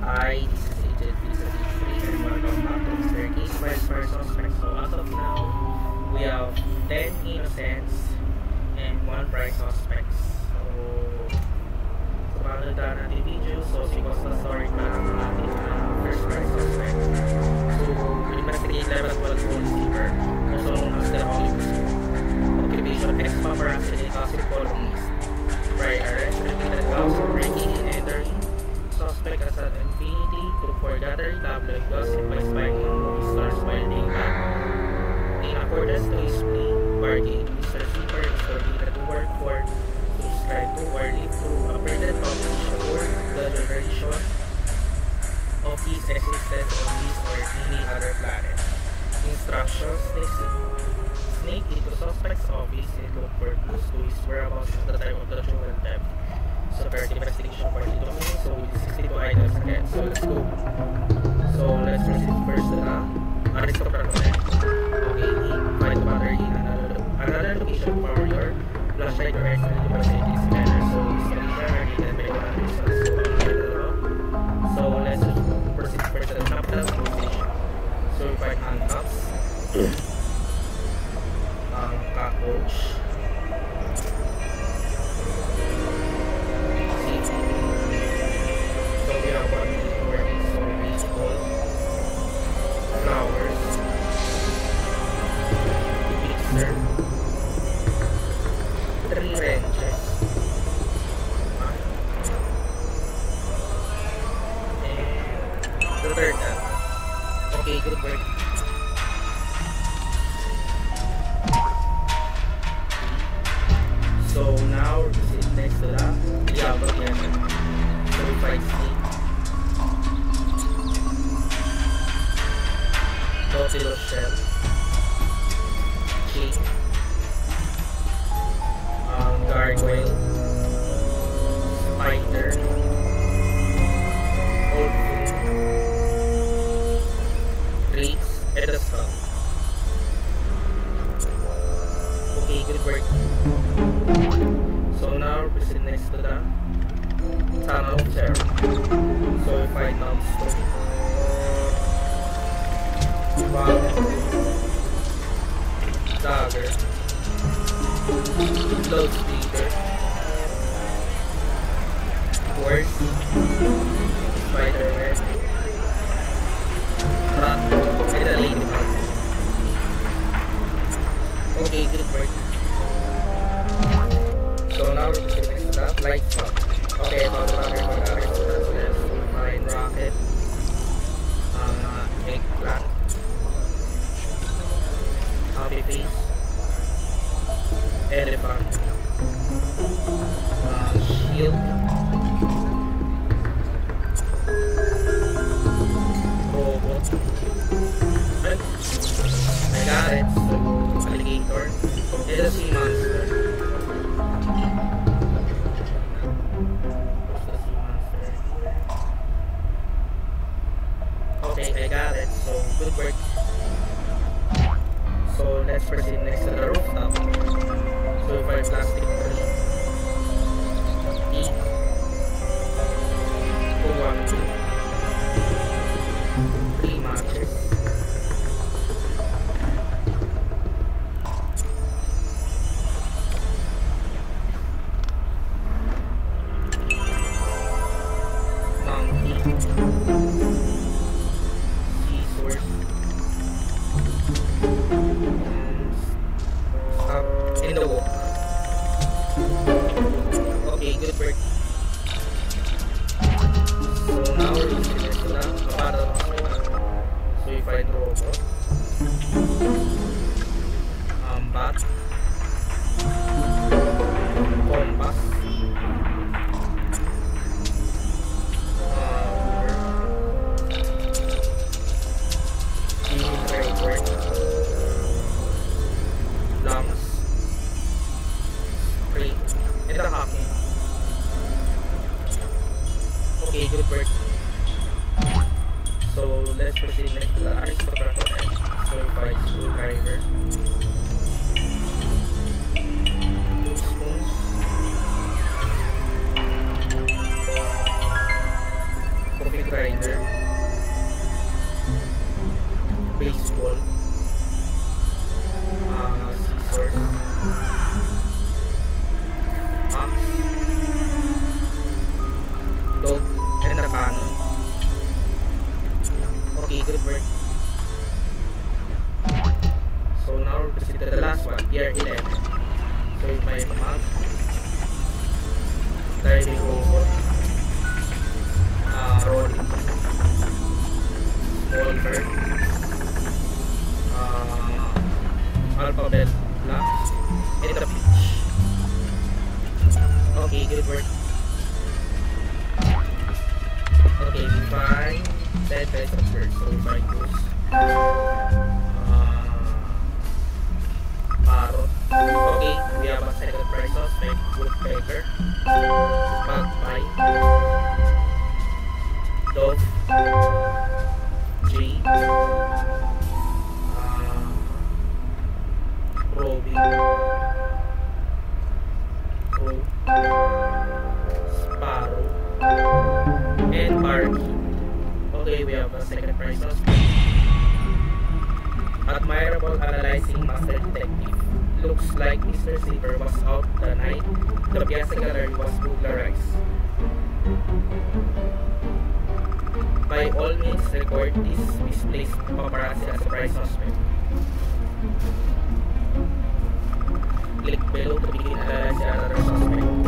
Hi, this is Agent Vincent and welcome back to Mr. Case Files for Suspects. So as of now, we have 10 innocents and 1 prime suspects. So paano na natin video? So because the story pa lang natin first prime suspect. So investigate level 12 police keeper, also known as the Columnist. Occupation ex-paparazzi and gossip columnist. Prior arrest, repeated house, breaking and entering. Suspect as an affinity for gathering tabloid gossip by spying on movie stars while they can. In accordance to his plea bargain, Mr. Zipper is forbidden to work for, subscribe to, or live through a printed publication or the generation of his existence on this or any other planet. Instructions: sneak into suspect's office and look for clues to his whereabouts at the time of the jewel theft. So first investigation for the domain, so with 62 items again. So let's go. So let's proceed first to the Aristocrat Hotel. Okay, find the battery in another location for your flashlight or external capacity scanner. So this condition are needed by 100 results. So let's proceed first to the capital station. So we find handcuffs, cockroach, flowers, mixer, 3 wrenches, and the third one. Okay, good work. So now we're sitting next to the Rialto Theater. So we find Steve, Nautilus shell, chain, gargoyle, spider, old food, rates, and a skull. Okay, good work. So now we're sitting next to the tunnel of terror. So we find stone, dagger, loudspeaker, horse, spider-man, rat, and a ladybug. Okay, good work. So now we're proceeding next to the light swap. Okay, about the battery for the Aristocrat Hotel. So we find rocket, eggplant, happy face, elephant, shield, robot, I got it, so alligator, and a sea monster. What's the sea monster? Okay, I got it, so good work. So let's proceed next to the rooftop. So we find plastic tree, eat, kuwang, 3 matches, monkey, scissors, in the walk. Okay, good work. So now we're using this to the battle hospital. So we find robot, bat, compass, lungs, spring, and a hockey. Okay, good work. So let's proceed next to the Aristocrat Hotel. So we find screwdriver, spoons, coffee grinder, baseball, scissors, axe, dog, and a cannon. Okay, good work. So now we'll proceed to the last one, Pier 11. So if I map, diving robot, rolling, small bird, alphabet block, and the beach. Okay, good work. Okay, define 10 types of birds. So if I use parrot. Okay, we have a second prize suspect, woodpecker, magpie, dove, jay, robin, crow, sparrow, and parakeet. Okay, we have a second prize suspect. Admirable analyzing master detective. Looks like Mr. Silver was out the night the Piazza Gallery was burglarized. By all means, record this misplaced paparazzi as a prize suspect. Click below to begin analyzing another suspect.